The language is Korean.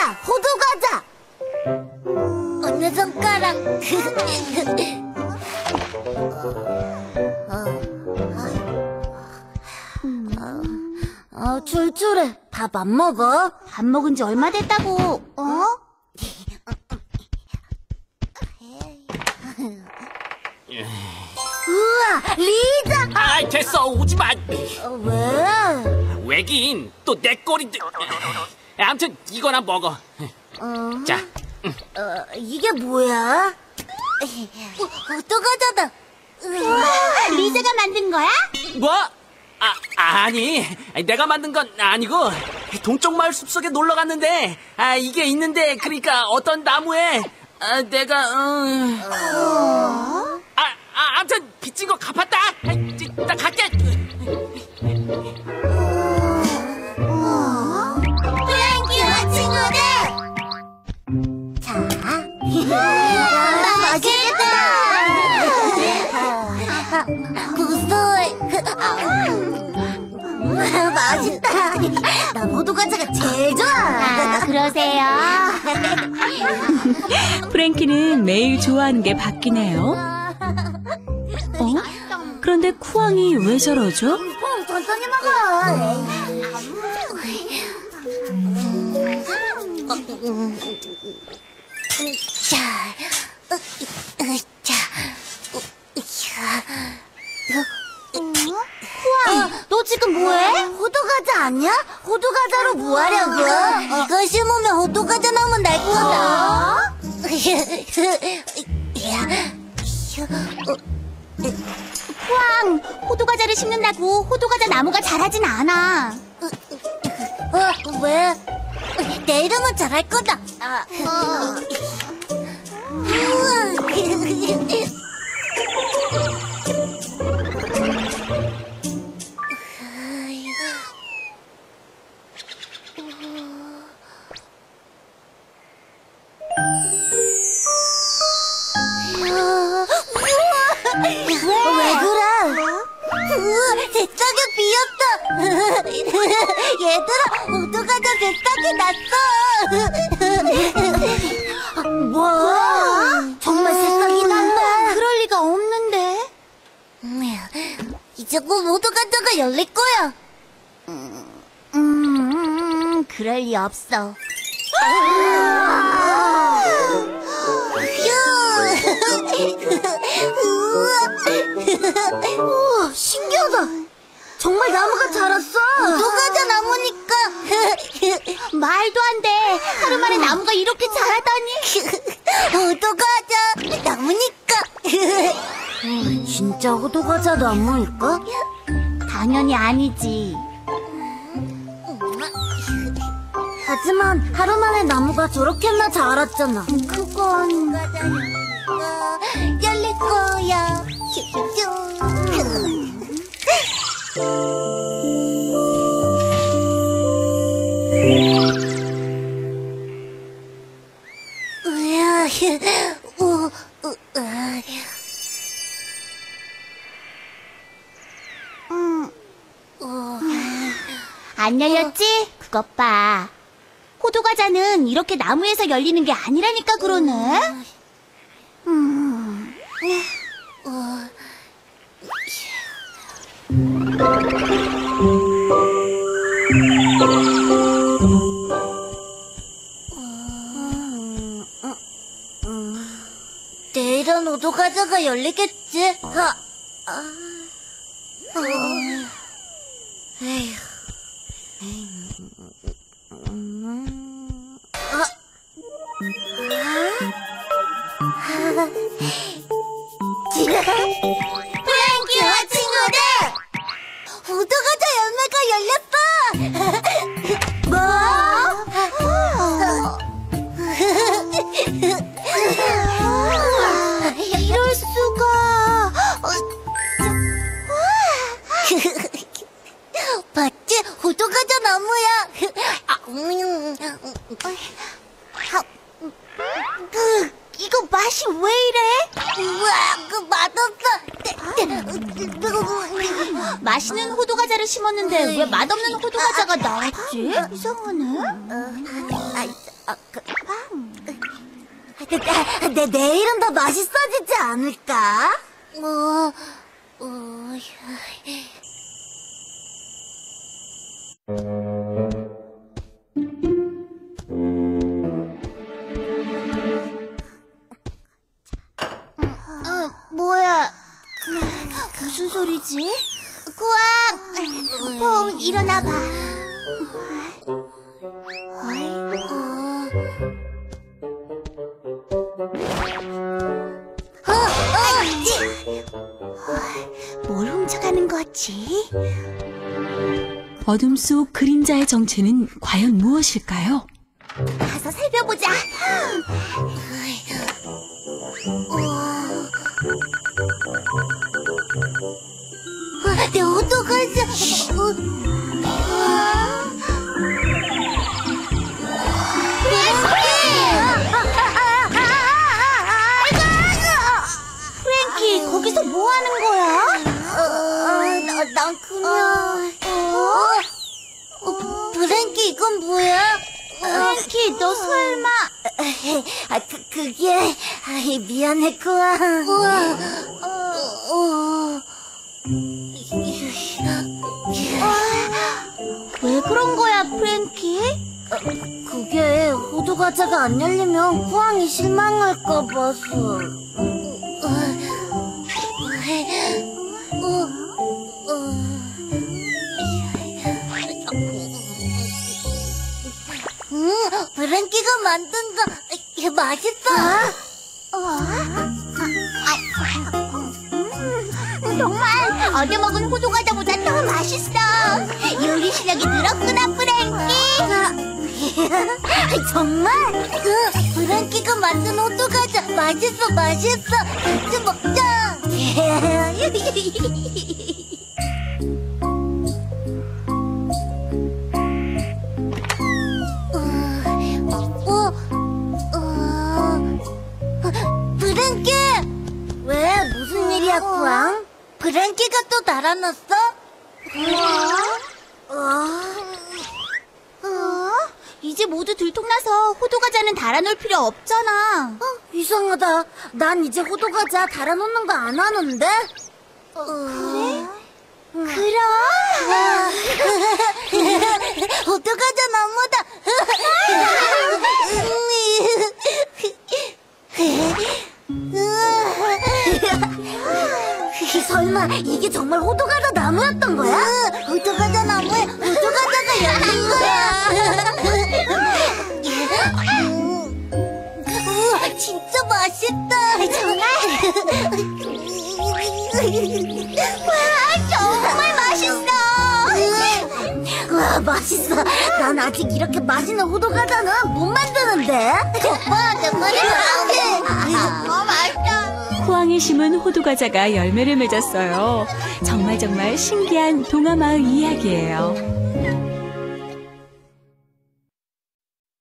호두과자, 호두과자. 어느 손가락. 출출해. 밥 안 먹어? 밥 먹은 지 얼마 됐다고. 우와, 리자. 아, 됐어. 오지 마. 왜? 왜긴 또 내 꼬리인데. 아무튼 이거나 먹어. 자. 이게 뭐야? 호두과자다. 우와, 리자가 만든 거야? 뭐? 아니. 내가 만든 건 아니고 동쪽마을 숲속에 놀러 갔는데 이게 있는데 그러니까 어떤 나무에 내가 아무튼 빚진 거 갚았다. 나 갈게. 프랭키와 친구들. 자, 맛있겠다. 구수해. 맛있다. 나 호두과자가 제일 좋아. 그러세요. 프랭키는 매일 좋아하는 게 바뀌네요. 그런데 쿠앙이 왜 저러죠? 천천히 먹어. 쿠앙, 너 지금 뭐해? 호두과자 아니야? 호두과자로 뭐 하려고? 이거 심으면 호두과자 나오면 날 거다. 쿠앙, 호두과자를 심는다고 호두과자 나무가 자라진 않아. 왜? 내 이름은 잘할 거다. 왜 그래? 새싹이 비었다. 얘들아, 호두과자 새싹이 났어. 뭐? 정말 새싹이 났나? 그럴 리가 없는데. 이제 곧 호두과자가 열릴 거야. 그럴 리 없어. 우와, 신기하다. 정말 나무가 자랐어. 호두과자 나무니까. 말도 안 돼. 하루 만에 나무가 이렇게 자라다니. 호두과자 나무니까. 진짜 호두과자 나무일까? 당연히 아니지. 하지만 하루 만에 나무가 저렇게나 자랐잖아. 그건 열릴 거야. 안 열렸지? 그것 봐. 호두과자는 이렇게 나무에서 열리는 게 아니라니까 그러네. 내일은 호두과자가 열리겠지? 에휴. 프랭키와 친구들! 호두과자 열매가 열렸어! 뭐? 이럴 수가. 봤지? 호두과자 나무야. 이거 맛이 왜 이래? 우와, 맛없어. 맛있는 호두과자를 심었는데 왜 맛없는 호두과자가 나왔지? 이상하네. 내일은 더 맛있어지지 않을까? 뭐야? 무슨 소리지? 꾸왕! 퐁, 일어나봐. 뭘 훔쳐가는 거지? 어둠 속 그림자의 정체는 과연 무엇일까요? 가서 살펴보자. 내 호두과자. 프랭키, 거기서 뭐 하는 거야? 난 그냥. 브랭키, 이건 뭐야? 프랭키, 너 설마... 그게. 미안해, 꾸왕. 왜 그런 거야, 프랭키? 그게 호두과자가 안 열리면 꾸왕이 실망할까 봐서. 브랭키가 만든 거 맛있어. 정말 어제 먹은 호두과자보다 더 맛있어. 요리 실력이 늘었구나, 프랭키. 정말? 브랭키가 만든 호두과자 맛있어. 같이 먹자. 브랭키! 왜? 무슨 일이야, 꾸왕? 브랭키가 또 달아났어? 이제 모두 들통나서 호두과자는 달아놓을 필요 없잖아. 이상하다. 난 이제 호두과자 달아놓는 거 안 하는데? 그래? 그럼? 호두과자 나무다. 설마 이게 정말 호두과자 나무였던 거야? 호두과자 나무에 호두과자가 열린 거야. 우와, 진짜 맛있다. 정말? 와, 정말 맛있어. 와, 맛있어. 난 아직 이렇게 맛있는 호두과자는 못 만드는데. 오빠, 내 말이 맛있다. 쿠앙이 심은 호두과자가 열매를 맺었어요. 정말 신기한 동화마을 이야기예요.